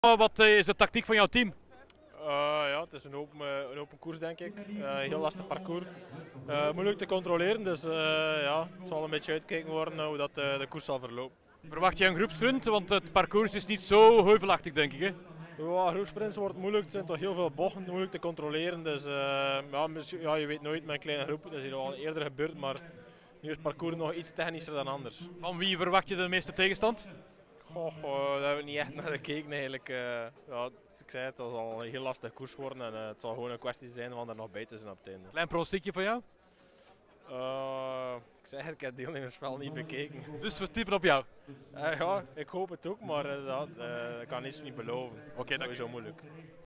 Wat is de tactiek van jouw team? Ja, het is een open koers denk ik. Heel lastig parcours. Moeilijk te controleren, dus ja, het zal een beetje uitkijken worden hoe dat, de koers zal verlopen. Verwacht je een groepsprint? Want het parcours is niet zo heuvelachtig, denk ik. Hè? Ja, groepsprints wordt moeilijk, er zijn toch heel veel bochten, moeilijk te controleren. Dus ja, je weet nooit met een kleine groep, dat is hier al eerder gebeurd, maar nu is het parcours nog iets technischer dan anders. Van wie verwacht je de meeste tegenstand? Daar hebben we niet echt naar gekeken eigenlijk. Ja, ik zei het zal een heel lastig koers worden en het zal gewoon een kwestie zijn van er nog bij te zijn op het einde. Klein pronostiekje van jou? Ik zeg het, ik heb het deelnemersspel niet bekeken. Dus we typen op jou. Ja, ik hoop het ook, maar dat kan iets niet beloven. Oké, Sowieso moeilijk.